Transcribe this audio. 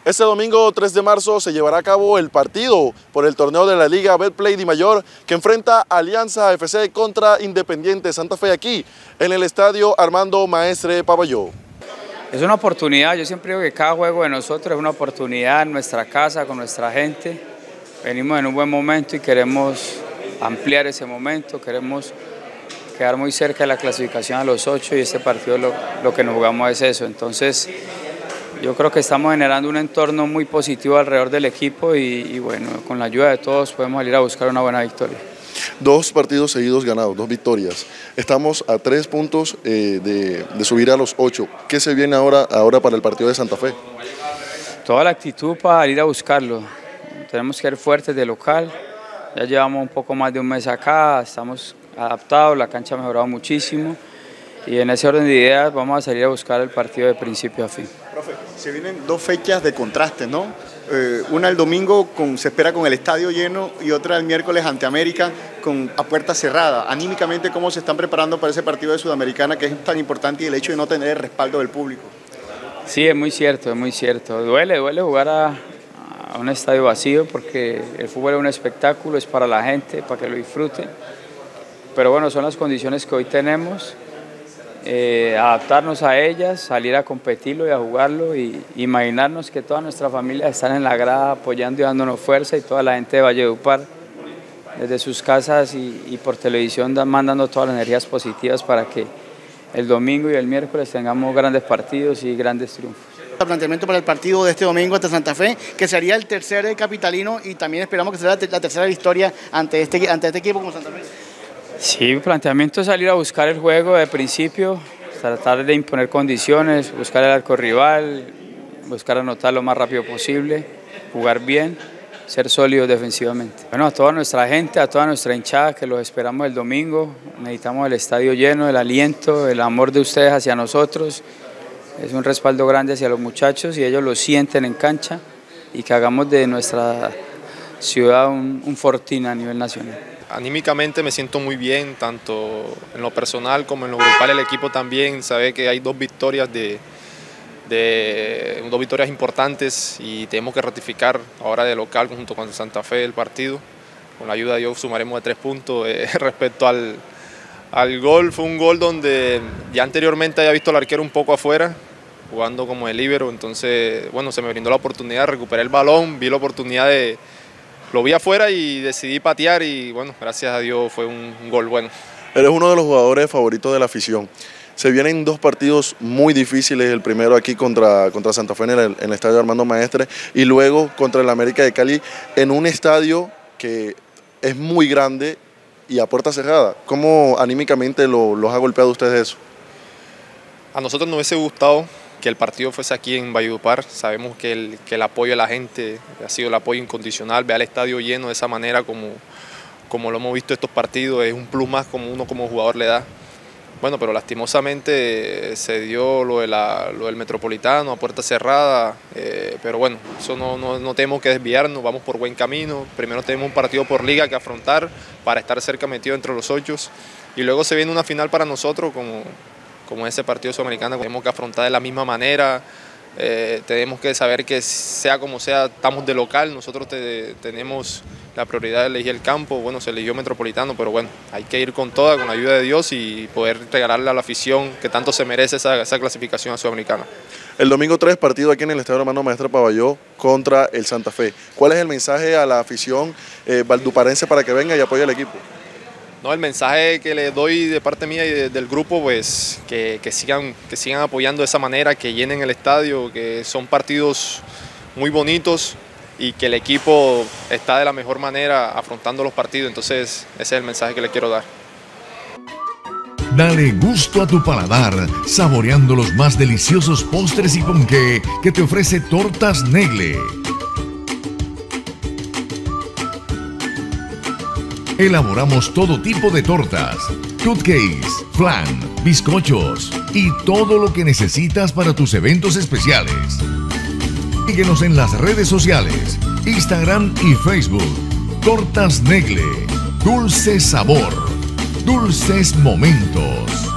Este domingo 3 de marzo se llevará a cabo el partido por el torneo de la Liga Betplay Dimayor que enfrenta Alianza FC contra Independiente Santa Fe aquí en el estadio Armando Maestre Pavalló. Es una oportunidad, yo siempre digo que cada juego de nosotros es una oportunidad en nuestra casa, con nuestra gente. Venimos en un buen momento y queremos ampliar ese momento, queremos quedar muy cerca de la clasificación a los 8 y este partido lo que nos jugamos es eso. Entonces yo creo que estamos generando un entorno muy positivo alrededor del equipo y bueno, con la ayuda de todos podemos salir a buscar una buena victoria. 2 partidos seguidos ganados, 2 victorias. Estamos a 3 puntos de subir a los 8. ¿Qué se viene ahora para el partido de Santa Fe? Toda la actitud para ir a buscarlo. Tenemos que ser fuertes de local. Ya llevamos un poco más de un mes acá, estamos adaptados, la cancha ha mejorado muchísimo y en ese orden de ideas vamos a salir a buscar el partido de principio a fin. Profe, se vienen 2 fechas de contraste, ¿no? Una el domingo se espera con el estadio lleno y otra el miércoles ante América a puerta cerrada. Anímicamente, ¿cómo se están preparando para ese partido de Sudamericana que es tan importante y el hecho de no tener el respaldo del público? Sí, es muy cierto, es muy cierto. Duele jugar a un estadio vacío porque el fútbol es un espectáculo, es para la gente, para que lo disfruten. Pero bueno, son las condiciones que hoy tenemos. Adaptarnos a ellas, salir a competirlo y a jugarlo y imaginarnos que toda nuestra familia están en la grada apoyando y dándonos fuerza y toda la gente de Valledupar desde sus casas y por televisión mandando todas las energías positivas para que el domingo y el miércoles tengamos grandes partidos y grandes triunfos. El planteamiento para el partido de este domingo ante Santa Fe, que sería el tercer capitalino y también esperamos que sea la tercera victoria ante este equipo como Santa Fe. Sí, el planteamiento es salir a buscar el juego de principio, tratar de imponer condiciones, buscar el arco rival, buscar anotar lo más rápido posible, jugar bien, ser sólidos defensivamente. Bueno, a toda nuestra gente, a toda nuestra hinchada que los esperamos el domingo, necesitamos el estadio lleno, el aliento, el amor de ustedes hacia nosotros, es un respaldo grande hacia los muchachos y ellos lo sienten en cancha y que hagamos de nuestra ciudad un fortín a nivel nacional. Anímicamente me siento muy bien, tanto en lo personal como en lo grupal. El equipo también sabe que hay 2 victorias dos victorias importantes y tenemos que ratificar ahora de local junto con Santa Fe el partido. Con la ayuda de Dios sumaremos de 3 puntos. Respecto al gol, fue un gol donde ya anteriormente había visto al arquero un poco afuera, jugando como de líbero, entonces bueno, se me brindó la oportunidad, recuperé el balón, vi la oportunidad lo vi afuera y decidí patear y bueno, gracias a Dios fue un gol bueno. Eres uno de los jugadores favoritos de la afición. Se vienen 2 partidos muy difíciles, el primero aquí contra Santa Fe en el estadio Armando Maestre y luego contra el América de Cali en un estadio que es muy grande y a puerta cerrada. ¿Cómo anímicamente los ha golpeado ustedes eso? A nosotros nos hubiese gustado que el partido fuese aquí en Valledupar. Sabemos que el apoyo de la gente ha sido el apoyo incondicional, ver al estadio lleno de esa manera como lo hemos visto estos partidos, es un plus más como uno como jugador le da. Bueno, pero lastimosamente se dio lo del Metropolitano a puerta cerrada, pero bueno, eso no tenemos que desviarnos, vamos por buen camino. Primero tenemos un partido por liga que afrontar para estar cerca metido entre los 8 y luego se viene una final para nosotros como ese partido sudamericano. Tenemos que afrontar de la misma manera, tenemos que saber que sea como sea, estamos de local, nosotros tenemos la prioridad de elegir el campo, bueno, se eligió Metropolitano, pero bueno, hay que ir con toda, con la ayuda de Dios y poder regalarle a la afición que tanto se merece esa clasificación a Sudamericana. El domingo 3, partido aquí en el estadio Armando Maestre Pavalló contra el Santa Fe. ¿Cuál es el mensaje a la afición valduparense para que venga y apoye al equipo? No, el mensaje que le doy de parte mía y del grupo, pues que sigan apoyando de esa manera, que llenen el estadio, que son partidos muy bonitos y que el equipo está de la mejor manera afrontando los partidos, entonces ese es el mensaje que le quiero dar. Dale gusto a tu paladar, saboreando los más deliciosos postres y ponqué que te ofrece Tortas Negle. Elaboramos todo tipo de tortas, cupcakes, flan, bizcochos y todo lo que necesitas para tus eventos especiales. Síguenos en las redes sociales, Instagram y Facebook. Tortas Negle, dulce sabor, dulces momentos.